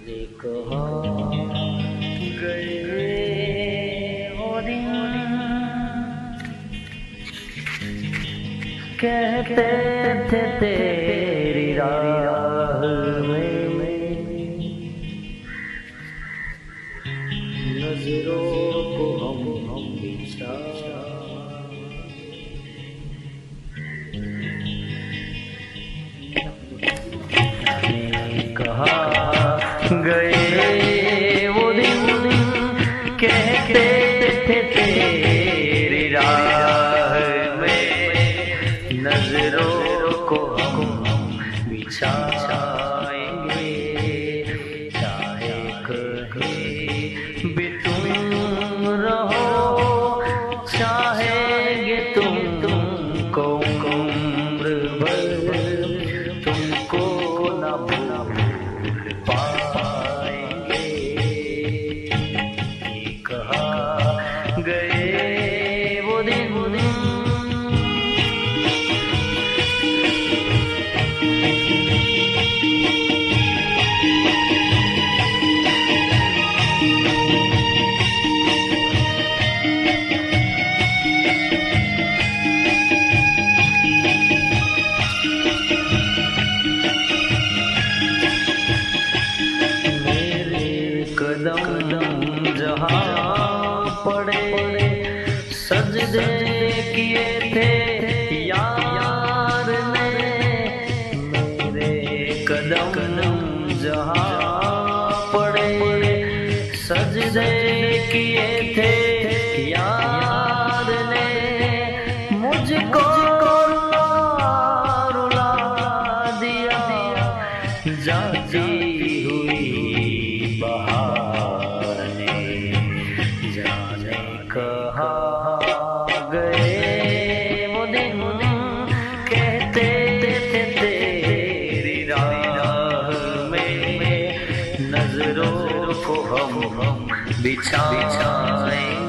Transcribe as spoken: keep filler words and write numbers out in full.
कहा गए वो दिन कहते थे तेरी राह में नजरों को हम हम बिछा कहा गए वो दिन कहते थे तेरी राह में नजरों को हम बिछाएंगे चाहे कहीं भी तुम रहो चाहेंगे तुम तुमको उम्र भर तुमको ना भूल पाएंगे कहा गए वो दिन कदम जहाँ पड़े सजदे किए थे यार ने मेरे कदम जहाँ पड़े सजदे किए थे यार ने मुझको रुला दिया जाती हुई बहार ने जाने कहा गए वो दिन कहते थे तेरी राह में नजरों को हम बिछाएंगे